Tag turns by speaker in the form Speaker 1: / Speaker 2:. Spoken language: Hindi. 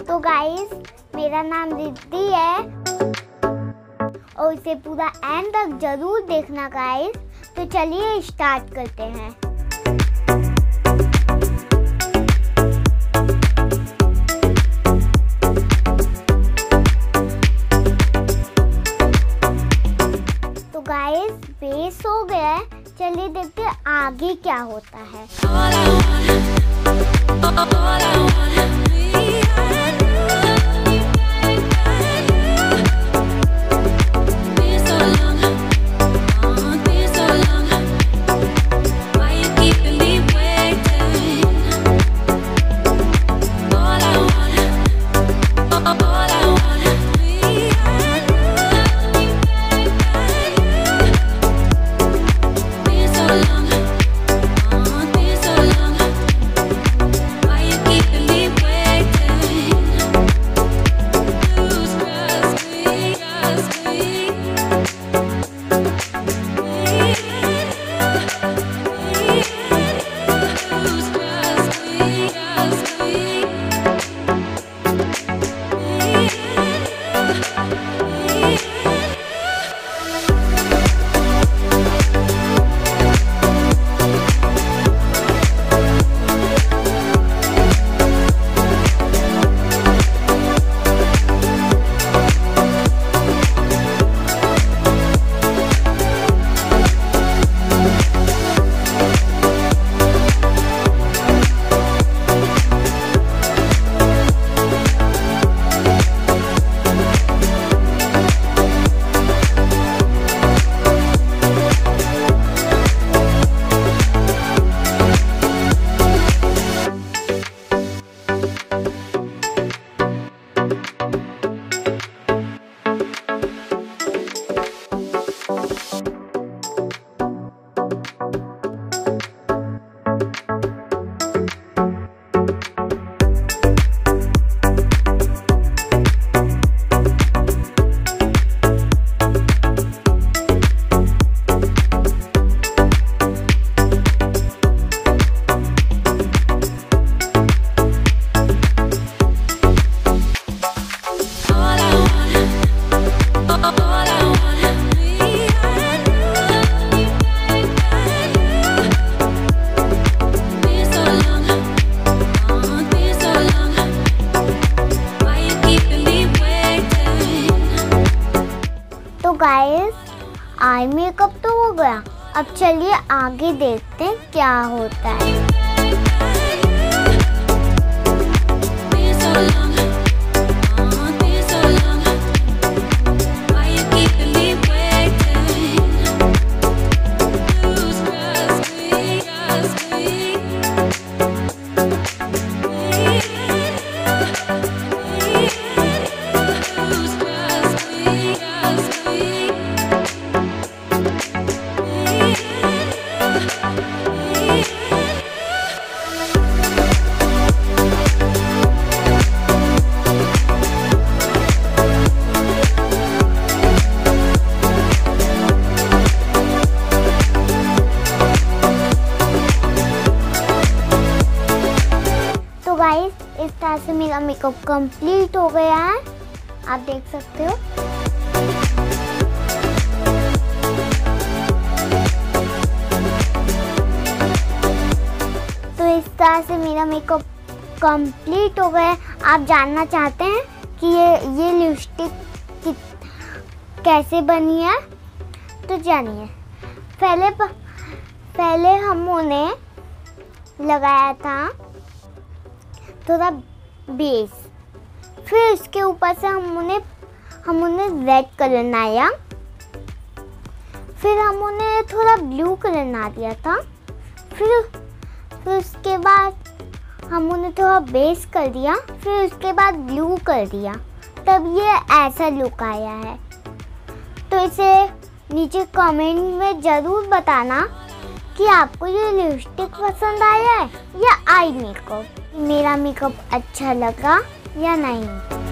Speaker 1: तो गाइस मेरा नाम रिद्धि है और इसे पूरा एंड तक जरूर देखना गाइस। तो चलिए स्टार्ट करते हैं। तो गाइस बेस हो गया है, चलिए देखते हैं आगे क्या होता है। तो गाइस आई मेकअप तो हो गया, अब चलिए आगे देखते हैं क्या होता है। गाइस इस तरह से मेरा मेकअप कंप्लीट हो गया है, आप देख सकते हो। तो इस तरह से मेरा मेकअप कंप्लीट हो गया है। आप जानना चाहते हैं कि ये लिपस्टिक कैसे बनी है, तो जानिए। पहले हमने लगाया था थोड़ा बेस, फिर इसके ऊपर से हमने रेड कलर लाया, फिर हमने थोड़ा ब्लू कलर ला दिया था, फिर उसके बाद हमने थोड़ा बेस कर दिया, फिर उसके बाद ब्लू कर दिया, तब ये ऐसा लुक आया है। तो इसे नीचे कमेंट में ज़रूर बताना कि आपको ये लिपस्टिक पसंद आया है या आई मेकअप, मेरा मेकअप अच्छा लगा या नहीं।